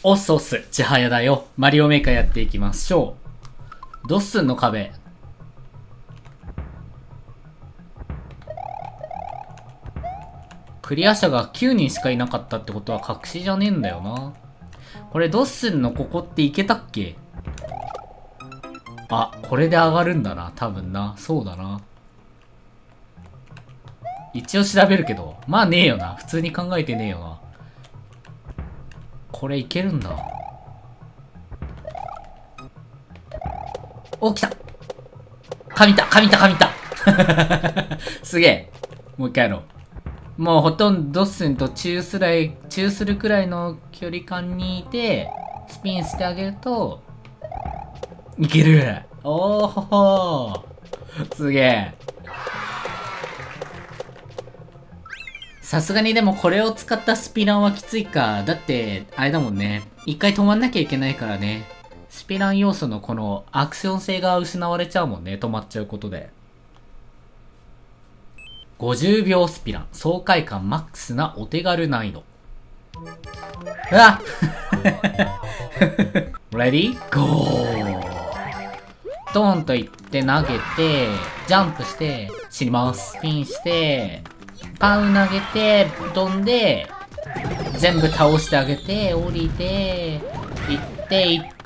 おっそっす、ちはやだよ。マリオメーカーやっていきましょう。ドッスンの壁。クリア者が9人しかいなかったってことは隠しじゃねえんだよな。これドッスンのここっていけたっけ？あ、これで上がるんだな。多分な。そうだな。一応調べるけど。まあねえよな。普通に考えてねえよな。これいけるんだ。お、来た。神ったすげえ。もう一回やろう。もうほとんどドッスンと中するくらいの距離感にいて、スピンしてあげると、いける。おーほほー。すげえ。さすがにでもこれを使ったスピランはきついか。だって、あれだもんね。一回止まんなきゃいけないからね。スピラン要素のこのアクション性が失われちゃうもんね。止まっちゃうことで。50秒スピラン。爽快感マックスなお手軽難易度。うわレディーゴー。ドーンといって投げて、ジャンプして、死にます。スピンして、パウ投げて、飛んで、全部倒してあげて、降りて、行って、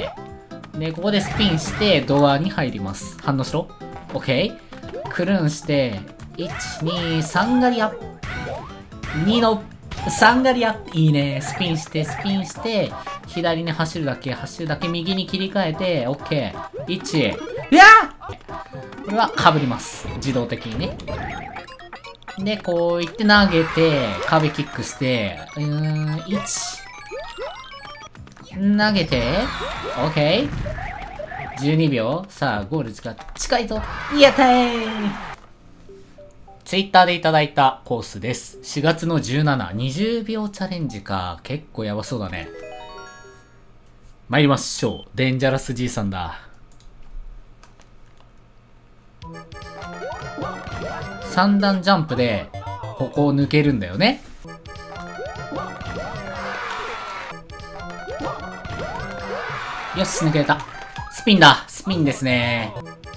で、ここでスピンして、ドアに入ります。反応しろ。オッケー。クルーンして、1、2、3ガリアップ。2の3ガリアップ。いいね。スピンして、左に走るだけ、右に切り替えて、オッケー。1。いやーこれは被ります。自動的にね。で、こう言って投げて、壁キックして、1。投げて、オッケー。12秒。さあ、ゴール近いぞ。やったー。ツイッターでいただいたコースです。4月の17、20秒チャレンジか。結構やばそうだね。参りましょう。デンジャラスじいさんだ。3段ジャンプで、ここを抜けるんだよね。よし、抜けた。スピンだ。スピンですね。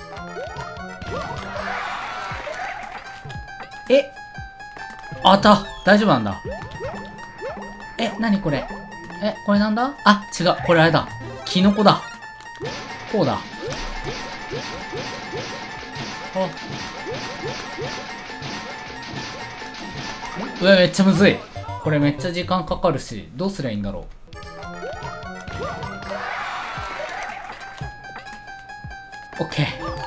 あった。大丈夫なんだ。なにこれ。これなんだ？あ、違う。これあれだ。キノコだ。こうだ。うわ、めっちゃむずい。これめっちゃ時間かかるし、どうすりゃいいんだろう。オッケー。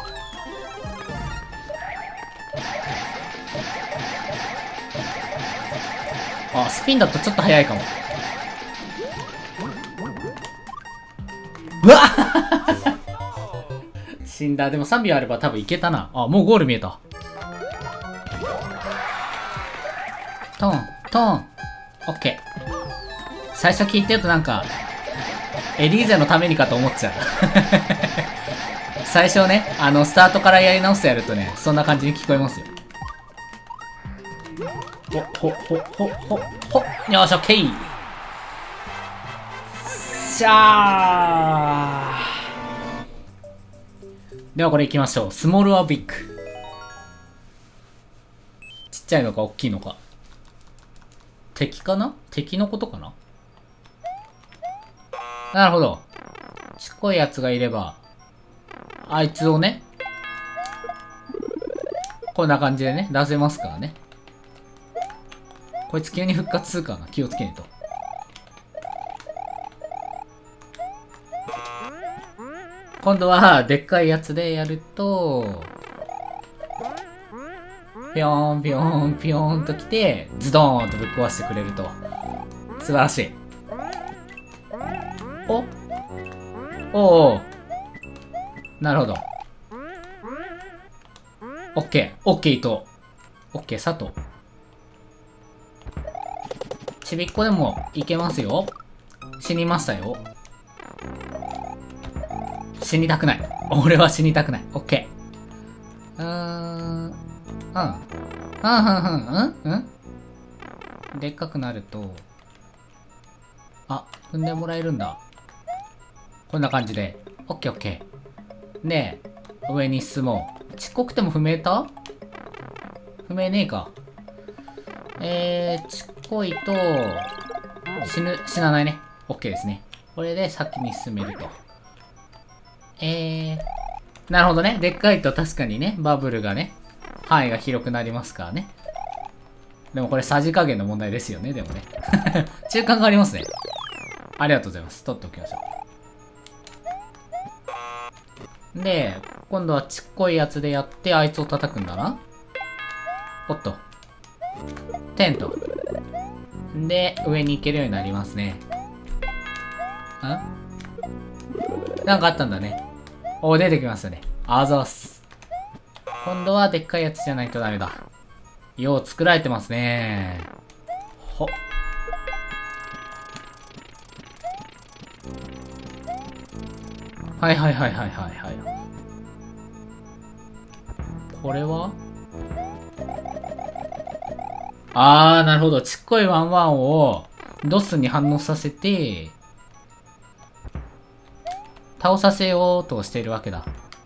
あ、スピンだとちょっと早いかも。うわ死んだ。でも3秒あれば多分いけたな。あ、もうゴール見えた。トーン。オッケー。最初聞いてるとなんか、エリーゼのためにかと思っちゃう。最初ね、スタートからやり直すとやるとね、そんな感じに聞こえますよ。よし、オッケー。しゃー。ではこれ行きましょう。スモールはビッグ。ちっちゃいのか大きいのか。敵かな？敵のことかな？なるほど。ちっこいやつがいれば、あいつをね、こんな感じでね、出せますからね。こいつ急に復活するからな。気をつけないと。今度は、でっかいやつでやると、ぴょーんぴょーんぴょーんと来て、ズドーンとぶっ壊してくれると。素晴らしい。おー。なるほど。オッケー。オッケーと。オッケー、佐藤。ちびっこでもいけますよ。死にましたよ。死にたくない。俺は死にたくない。オッケー。でっかくなると、 あ、踏んでもらえるんだ。こんな感じで。オッケーオッケー。で、上に進もう。ちっこくても踏めた？踏めねえか。ちっこいと、死なないね。オッケーですね。これで先に進めると。なるほどね。でっかいと確かにね、バブルがね、範囲が広くなりますからね。でもこれさじ加減の問題ですよね、でもね。中間がありますね。ありがとうございます。取っておきましょう。で、今度はちっこいやつでやって、あいつを叩くんだな。おっと。テント。で、上に行けるようになりますね。なんかあったんだね。お、出てきましたね。あざーす。今度はでっかいやつじゃないとダメだ。よう作られてますね。ほっ。はいはいはいはいはいはい。これはなるほど。ちっこいワンワンをドスに反応させて、倒させようとしているわけだ。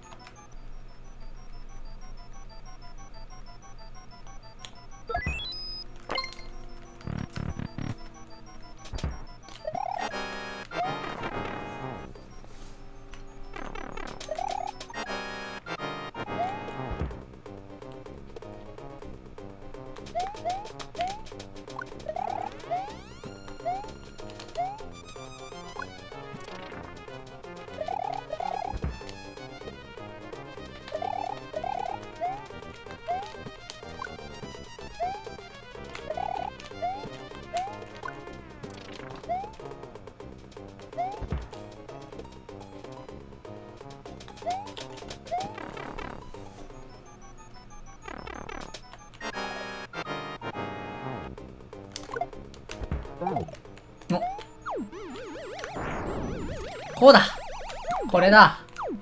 こうだ。これだ。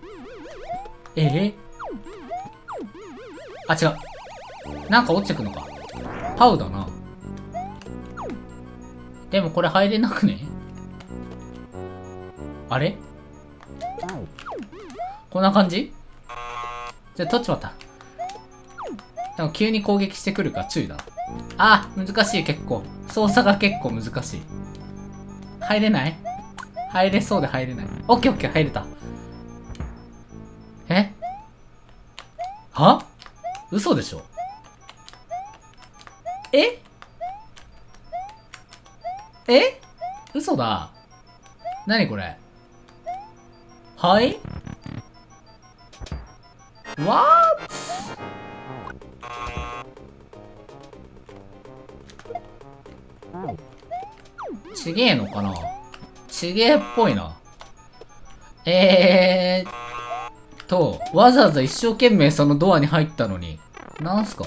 あ、違う。なんか落ちてくのか。パウだな。でもこれ入れなくね？あれ？こんな感じ？じゃあ取っちまった。なんか急に攻撃してくるから注意だ。あ、難しい結構。操作が結構難しい。入れない？入れそうで入れない。オッケーオッケー、入れた。は？嘘でしょ？嘘だ。なにこれ？はい？ What？ ちげえのかな？ちげえっぽいな。わざわざ一生懸命そのドアに入ったのに。なんすか？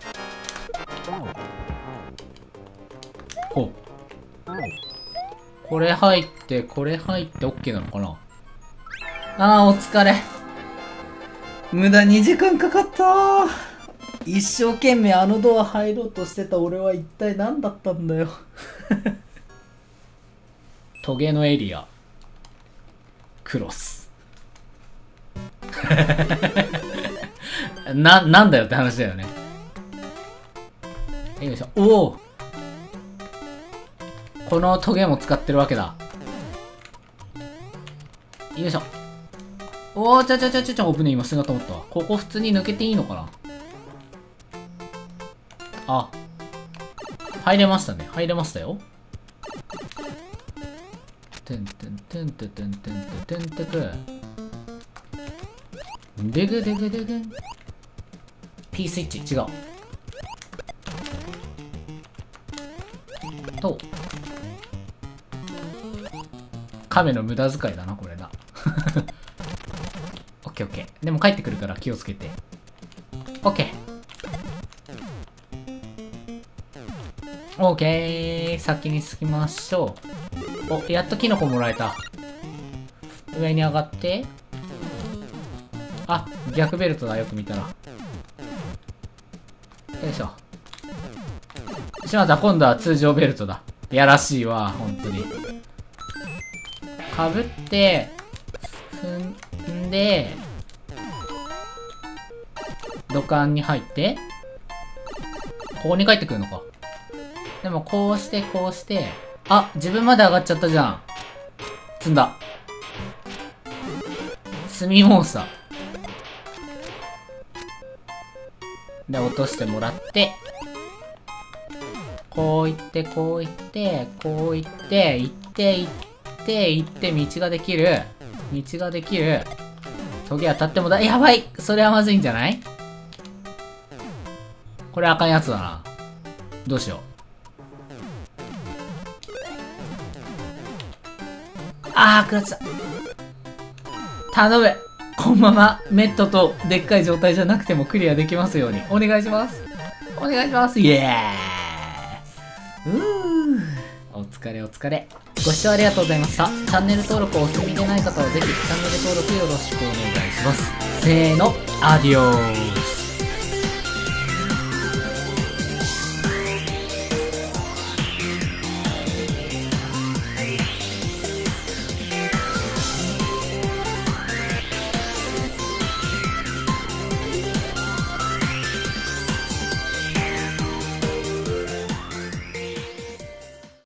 ほう。これ入って、これ入って OK なのかな？お疲れ。無駄2時間かかったー。一生懸命あのドア入ろうとしてた俺は一体何だったんだよ。トゲのエリア。クロス。なんだよって話だよね。よいしょ。おお、このトゲも使ってるわけだ。よいしょ。おー、危ねえ、今死んだと思ったわ。ここ普通に抜けていいのかな？あ。入れましたね。入れましたよ。てんてんてんてんてんてんてんてんてく。でぐでぐでぐ。P スイッチ、違う。と。亀の無駄遣いだな、これな。オッケーオッケー。でも帰ってくるから気をつけて。オッケー。オッケー。先に進みましょう。お、やっとキノコもらえた。上に上がって。あ、逆ベルトだ、よく見たら。よいしょ。しまった、今度は通常ベルトだ。やらしいわ、ほんとに。 かぶって、踏んで、土管に入って、ここに帰ってくるのか。でも、こうして、こうして、あ、自分まで上がっちゃったじゃん。積んだ。炭モンスター。で、落としてもらって、こう行って、こう行って、こう行って、行って、行って、行って、道ができる。道ができる。トゲ当たってもやばい、それはまずいんじゃない？これあかんやつだな。どうしよう。あー、食らってた。頼む。このままメットとでっかい状態じゃなくてもクリアできますように。お願いします。お願いします。イエーイ。お疲れお疲れ。ご視聴ありがとうございました。チャンネル登録お済みでない方はぜひチャンネル登録よろしくお願いします。せーの、アディオー。